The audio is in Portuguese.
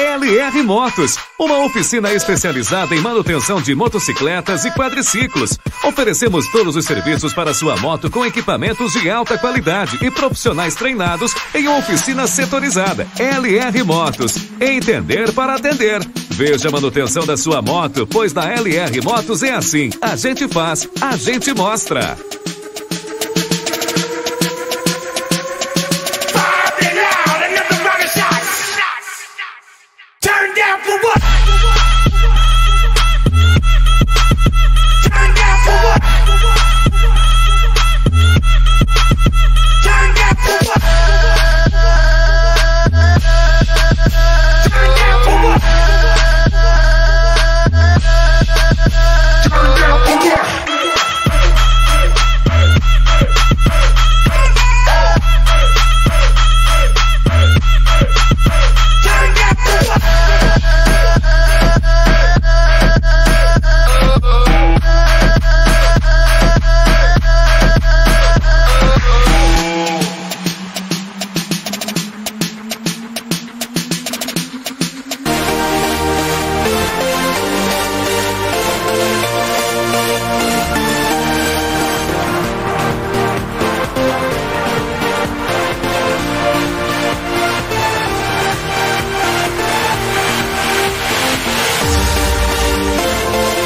LR Motos, uma oficina especializada em manutenção de motocicletas e quadriciclos. Oferecemos todos os serviços para sua moto com equipamentos de alta qualidade e profissionais treinados em uma oficina setorizada. LR Motos, entender para atender. Veja a manutenção da sua moto, pois na LR Motos é assim. A gente faz, a gente mostra.